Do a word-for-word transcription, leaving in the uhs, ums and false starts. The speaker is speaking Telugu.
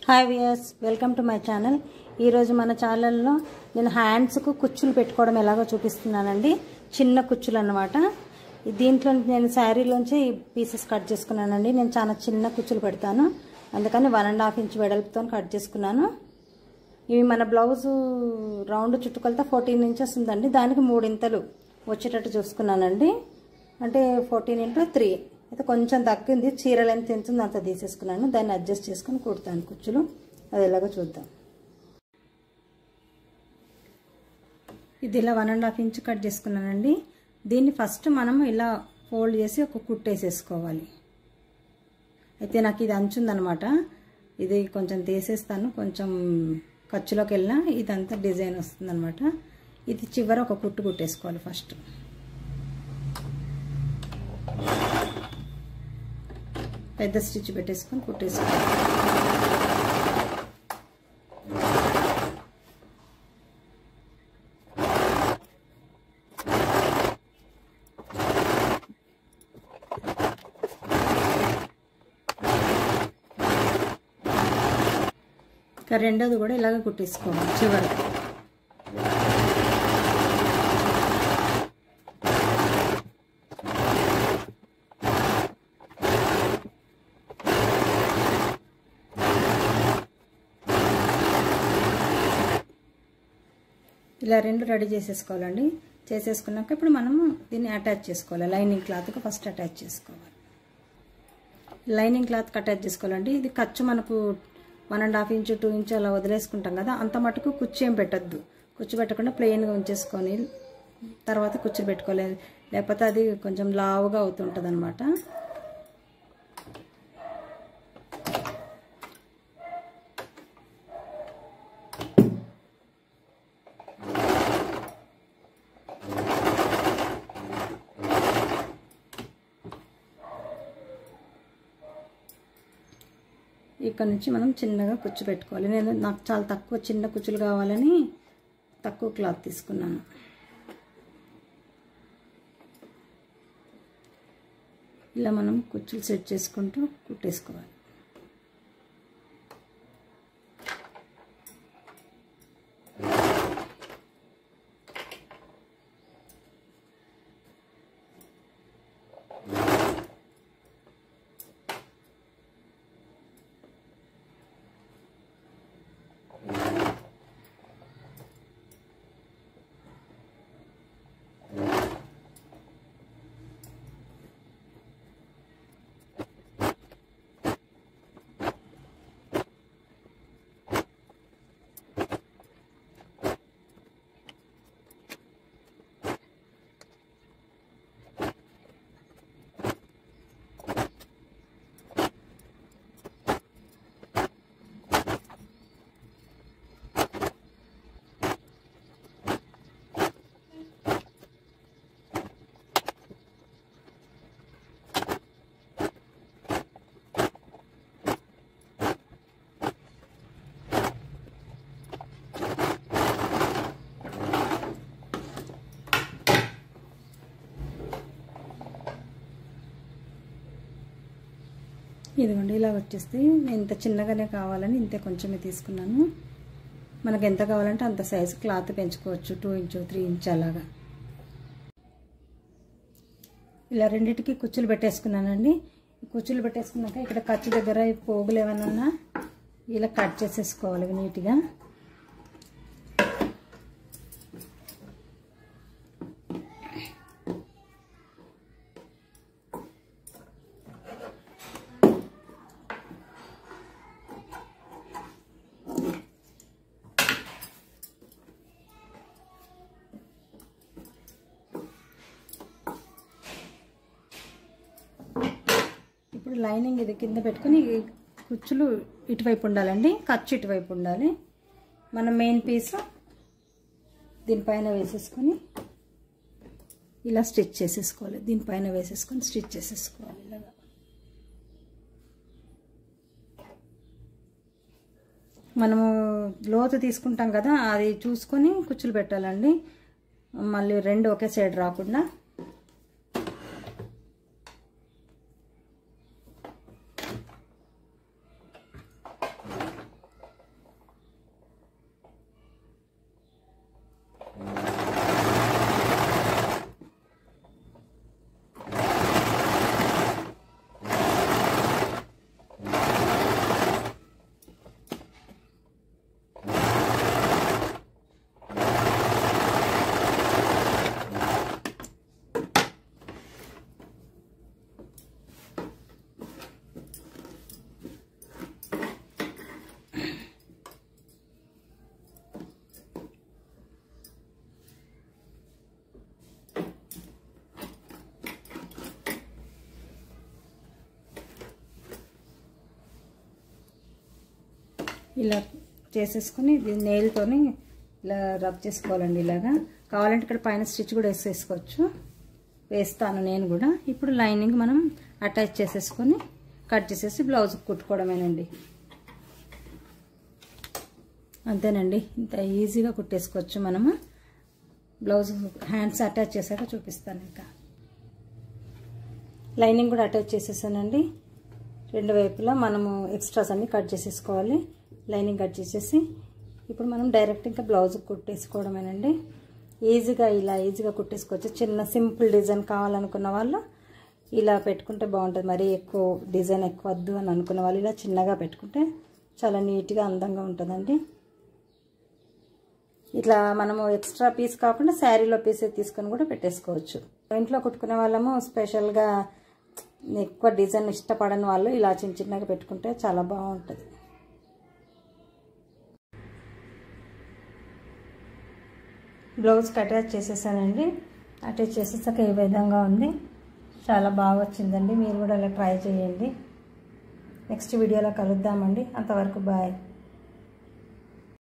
Hi viewers, welcome to my channel. ఈరోజు మన ఛానల్లో నేను హ్యాండ్స్కు కుచ్చులు పెట్టుకోవడం ఎలాగో చూపిస్తున్నానండి. చిన్న కుచ్చులు అన్నమాట. దీంట్లో నేను శారీలోంచి పీసెస్ కట్ చేసుకున్నానండి. నేను చాలా చిన్న కుచ్చులు పెడతాను, అందుకని వన్ అండ్ హాఫ్ ఇంచ్ వెడల్పుతో కట్ చేసుకున్నాను. ఇవి మన బ్లౌజు రౌండ్ చుట్టుకొలత ఫోర్టీన్ ఇంచెస్ ఉందండి. దానికి మూడింతలు వచ్చేటట్టు చూసుకున్నానండి. అంటే ఫోర్టీన్ ఇంటూ త్రీ అయితే కొంచెం తగ్గింది. చీరలు ఎంత తింటుంది అంత తీసేసుకున్నాను. దాన్ని అడ్జస్ట్ చేసుకుని కుడతాను కుచ్చులు. అది ఎలాగో చూద్దాం. ఇది ఇలా one and half inch cut చేసుకున్నానండి. దీన్ని ఫస్ట్ మనం ఇలా ఫోల్డ్ చేసి ఒక కుట్టేసేసుకోవాలి. అయితే నాకు ఇది అంచుందనమాట. ఇది కొంచెం తీసేస్తాను. కొంచెం ఖర్చులోకి వెళ్ళినా ఇదంతా డిజైన్ వస్తుంది అనమాట. ఇది చివర ఒక కుట్టు కుట్టేసుకోవాలి. ఫస్ట్ పెద్ద స్టిచ్ పెట్టేసుకొని కుట్టేసుకోవాలి. ఇంకా రెండోది కూడా ఇలాగ కుట్టేసుకోవాలి చివరి. ఇలా రెండు రెడీ చేసేసుకోవాలండి. చేసేసుకున్నాక ఇప్పుడు మనము దీన్ని అటాచ్ చేసుకోవాలి. లైనింగ్ క్లాత్కి ఫస్ట్ అటాచ్ చేసుకోవాలి. లైనింగ్ క్లాత్కి అటాచ్ చేసుకోవాలండి. ఇది ఖర్చు మనకు one and half inch two inch అలా వదిలేసుకుంటాం కదా, అంత మటుకు కుచ్చు ఏం పెట్టద్దు. కుచ్చు పెట్టకుండా ప్లెయిన్గా ఉంచేసుకొని తర్వాత కుచ్చు పెట్టుకోలేదు, లేకపోతే అది కొంచెం లావుగా అవుతుంటుంది అనమాట. ఇక్కడ నుంచి మనం చిన్నగా కుచ్చు పెట్టుకోవాలి. నేను నాకు చాలా తక్కువ చిన్న కుచ్చులు కావాలని తక్కువ క్లాత్ తీసుకున్నాను. ఇలా మనం కుచ్చులు సెట్ చేసుకుంటూ కుట్టేసుకోవాలి. ఇదిగోండి ఇలా వచ్చేస్తే నేను ఇంత చిన్నగానే కావాలని ఇంత కొంచెమే తీసుకున్నాను. మనకు ఎంత కావాలంటే అంత సైజు క్లాత్ పెంచుకోవచ్చు. టూ ఇంచు త్రీ ఇంచు అలాగా. ఇలా రెండింటికి కుచ్చులు పెట్టేసుకున్నానండి. కుచ్చులు పెట్టేసుకున్నాక ఇక్కడ ఖర్చు దగ్గర పోగులు ఏమన్నా ఇలా కట్ చేసేసుకోవాలి నీట్గా. ఇప్పుడు లైనింగ్ ఇది కింద పెట్టుకుని కుచ్చులు ఇటువైపు ఉండాలండి, ఖర్చు ఇటువైపు ఉండాలి. మన మెయిన్ పీస్ దీనిపైన వేసేసుకొని ఇలా స్టిచ్ చేసేసుకోవాలి. దీనిపైన వేసేసుకొని స్టిచ్ చేసేసుకోవాలి. ఇలాగా మనము లోతు తీసుకుంటాం కదా, అది చూసుకొని కుచ్చులు పెట్టాలండి. మళ్ళీ రెండు ఒకే సైడ్ రాకుండా. ఇలా చేసేసుకుని నెయిల్తోని ఇలా రబ్ చేసుకోవాలండి. ఇలాగా కావాలంటే ఇక్కడ పైన స్టిచ్ కూడా వేసేసుకోవచ్చు, వేస్తాను నేను కూడా. ఇప్పుడు లైనింగ్ మనం అటాచ్ చేసేసుకొని కట్ చేసేసి బ్లౌజ్ కుట్టుకోవడమేనండి. అంతేనండి, ఇంత ఈజీగా కుట్టేసుకోవచ్చు మనము. బ్లౌజ్ హ్యాండ్స్ అటాచ్ చేశాక చూపిస్తాను. ఇంకా లైనింగ్ కూడా అటాచ్ చేసేసానండి. రెండు వైపులా మనము ఎక్స్ట్రాస్ అన్ని కట్ చేసేసుకోవాలి. లైనింగ్ కట్ చేసేసి ఇప్పుడు మనం డైరెక్ట్ ఇంకా బ్లౌజ్ కుట్టేసుకోవడమేనండి. ఈజీగా ఇలా ఈజీగా కుట్టేసుకోవచ్చు. చిన్న సింపుల్ డిజైన్ కావాలనుకున్న వాళ్ళు ఇలా పెట్టుకుంటే బాగుంటుంది. మరీ ఎక్కువ డిజైన్ ఎక్కువ వద్దు అని అనుకున్న వాళ్ళు ఇలా చిన్నగా పెట్టుకుంటే చాలా నీట్గా అందంగా ఉంటుందండి. ఇట్లా మనము ఎక్స్ట్రా పీస్ కాకుండా శారీలో పీస్ తీసుకొని కూడా పెట్టేసుకోవచ్చు. ఇంట్లో కుట్టుకునే వాళ్ళము స్పెషల్గా ఎక్కువ డిజైన్ ఇష్టపడని వాళ్ళు ఇలా చిన్న చిన్నగా పెట్టుకుంటే చాలా బాగుంటుంది. బ్లౌజ్కి అటాచ్ చేసేసానండి. అటాచ్ చేసేసాక ఈ విధంగా ఉంది. చాలా బాగా వచ్చిందండి. మీరు కూడా ఇలా ట్రై చేయండి. నెక్స్ట్ వీడియోలో కలుద్దామండి. అంతవరకు బాయ్.